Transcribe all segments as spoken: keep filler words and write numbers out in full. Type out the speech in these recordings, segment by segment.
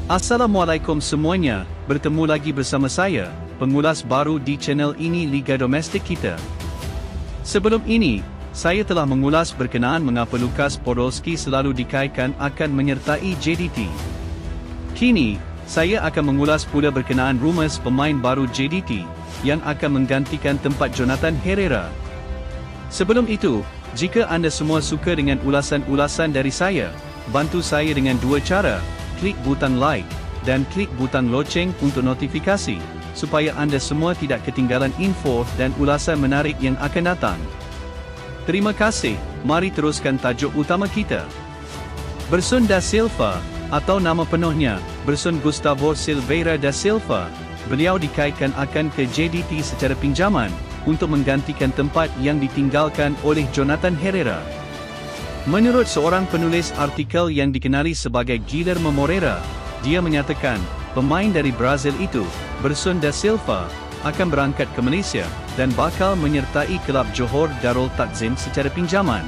Assalamualaikum semuanya, bertemu lagi bersama saya, pengulas baru di channel ini Liga Domestik kita. Sebelum ini, saya telah mengulas berkenaan mengapa Lukas Podolski selalu dikaitkan akan menyertai J D T. Kini, saya akan mengulas pula berkenaan rumours pemain baru J D T, yang akan menggantikan tempat Jonathan Herrera. Sebelum itu, jika anda semua suka dengan ulasan-ulasan dari saya, bantu saya dengan dua cara. Klik butang like, dan klik butang loceng untuk notifikasi, supaya anda semua tidak ketinggalan info dan ulasan menarik yang akan datang. Terima kasih, mari teruskan tajuk utama kita. Bergson da Silva, atau nama penuhnya, Bergson Gustavo Silveira da Silva, beliau dikaitkan akan ke J D T secara pinjaman, untuk menggantikan tempat yang ditinggalkan oleh Jonathan Herrera. Menurut seorang penulis artikel yang dikenali sebagai Guilherme Moreira, dia menyatakan, pemain dari Brazil itu, Bergson da Silva, akan berangkat ke Malaysia, dan bakal menyertai kelab Johor Darul Takzim secara pinjaman.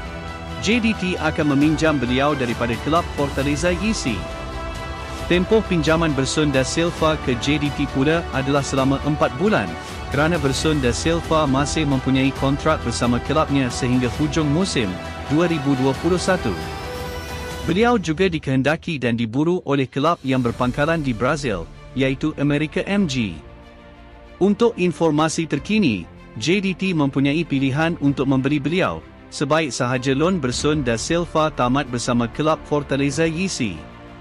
J D T akan meminjam beliau daripada kelab Fortaleza Y C. Tempoh pinjaman Bergson da Silva ke J D T pula adalah selama empat bulan, kerana Bergson da Silva masih mempunyai kontrak bersama kelabnya sehingga hujung musim dua ribu dua puluh satu. Beliau juga dikehendaki dan diburu oleh kelab yang berpangkalan di Brazil, iaitu America M G. Untuk informasi terkini, J D T mempunyai pilihan untuk membeli beliau, sebaik sahaja loan Bergson da Silva tamat bersama kelab Fortaleza Y C.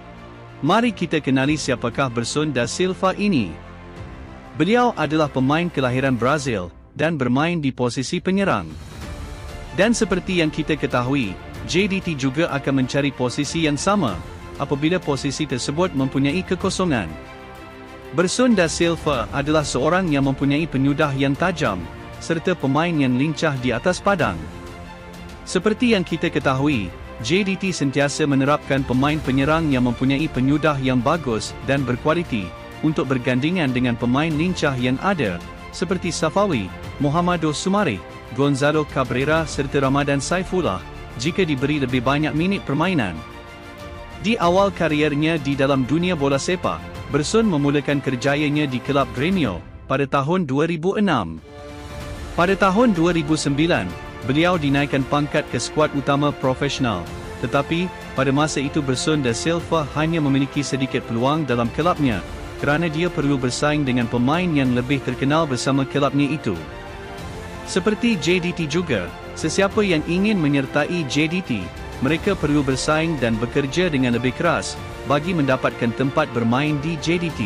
Mari kita kenali siapakah Bergson da Silva ini. Beliau adalah pemain kelahiran Brazil, dan bermain di posisi penyerang. Dan seperti yang kita ketahui, J D T juga akan mencari posisi yang sama, apabila posisi tersebut mempunyai kekosongan. Bergson da Silva adalah seorang yang mempunyai penyudah yang tajam, serta pemain yang lincah di atas padang. Seperti yang kita ketahui, J D T sentiasa menerapkan pemain penyerang yang mempunyai penyudah yang bagus dan berkualiti, untuk bergandingan dengan pemain lincah yang ada, seperti Safawi, Muhammado Sumare, Gonzalo Cabrera serta Ramadan Saifullah, jika diberi lebih banyak minit permainan. Di awal kariernya di dalam dunia bola sepak, Bergson memulakan kerjayanya di kelab Grêmio pada tahun dua ribu enam. Pada tahun dua ribu sembilan, beliau dinaikkan pangkat ke skuad utama profesional, tetapi, pada masa itu Bergson da Silva hanya memiliki sedikit peluang dalam kelabnya, kerana dia perlu bersaing dengan pemain yang lebih terkenal bersama kelabnya itu. Seperti J D T juga, sesiapa yang ingin menyertai J D T, mereka perlu bersaing dan bekerja dengan lebih keras, bagi mendapatkan tempat bermain di J D T.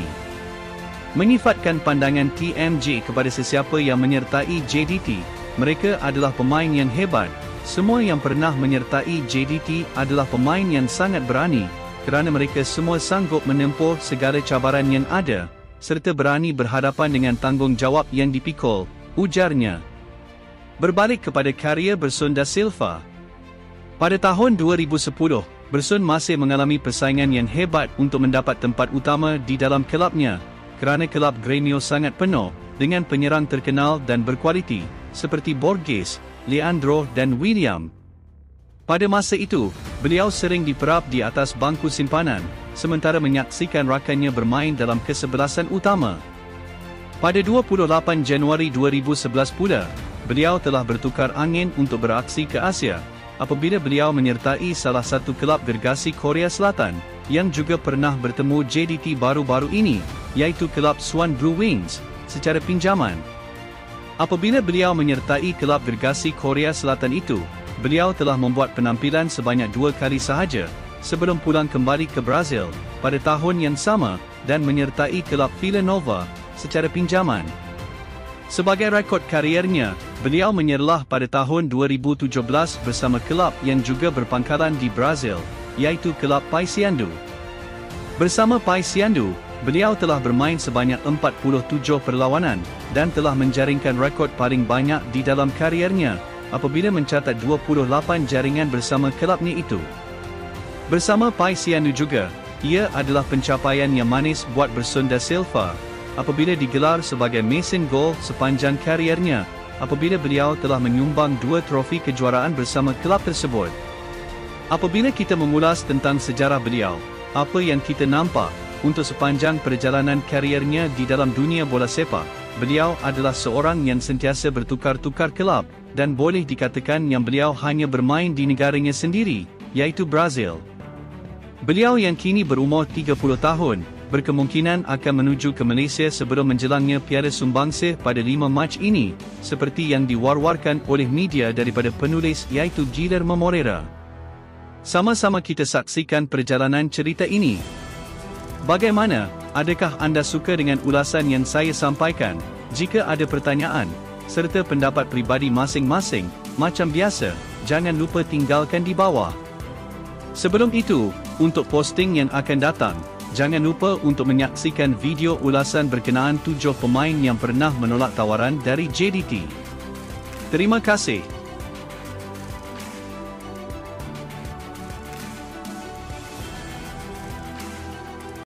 Menyifatkan pandangan T M J kepada sesiapa yang menyertai J D T, mereka adalah pemain yang hebat. Semua yang pernah menyertai J D T adalah pemain yang sangat berani, kerana mereka semua sanggup menempuh segala cabaran yang ada, serta berani berhadapan dengan tanggungjawab yang dipikul, ujarnya. Berbalik kepada karya Bergson da Silva. Pada tahun dua ribu sepuluh, Bergson masih mengalami persaingan yang hebat untuk mendapat tempat utama di dalam kelabnya, kerana kelab Grêmio sangat penuh dengan penyerang terkenal dan berkualiti, seperti Borges, Leandro dan William. Pada masa itu, beliau sering diperap di atas bangku simpanan, sementara menyaksikan rakannya bermain dalam kesebelasan utama. Pada dua puluh lapan Januari dua ribu sebelas pula, beliau telah bertukar angin untuk beraksi ke Asia, apabila beliau menyertai salah satu kelab gergasi Korea Selatan, yang juga pernah bertemu J D T baru-baru ini, iaitu kelab Swan Blue Wings, secara pinjaman. Apabila beliau menyertai kelab gergasi Korea Selatan itu, beliau telah membuat penampilan sebanyak dua kali sahaja, sebelum pulang kembali ke Brazil, pada tahun yang sama, dan menyertai kelab Vila Nova, secara pinjaman. Sebagai rekod kariernya, beliau menyerlah pada tahun dua ribu tujuh belas bersama kelab yang juga berpangkalan di Brazil, iaitu kelab Paysandu. Bersama Paysandu, beliau telah bermain sebanyak empat puluh tujuh perlawanan, dan telah menjaringkan rekod paling banyak di dalam kariernya, apabila mencatat dua puluh lapan jaringan bersama kelabnya itu. Bersama Paysandu juga, ia adalah pencapaian yang manis buat Bergson da Silva, apabila digelar sebagai mesin gol sepanjang kariernya, apabila beliau telah menyumbang dua trofi kejuaraan bersama kelab tersebut. Apabila kita mengulas tentang sejarah beliau, apa yang kita nampak, untuk sepanjang perjalanan kariernya di dalam dunia bola sepak, beliau adalah seorang yang sentiasa bertukar-tukar kelab, dan boleh dikatakan yang beliau hanya bermain di negaranya sendiri, iaitu Brazil. Beliau yang kini berumur tiga puluh tahun, berkemungkinan akan menuju ke Malaysia sebelum menjelangnya Piala Sumbangsa pada lima Mac ini, seperti yang diwar-warkan oleh media daripada penulis iaitu Guillermo Herrera. Sama-sama kita saksikan perjalanan cerita ini. Bagaimana? Adakah anda suka dengan ulasan yang saya sampaikan? Jika ada pertanyaan, serta pendapat pribadi masing-masing, macam biasa, jangan lupa tinggalkan di bawah. Sebelum itu, untuk posting yang akan datang, jangan lupa untuk menyaksikan video ulasan berkenaan tujuh pemain yang pernah menolak tawaran dari J D T. Terima kasih.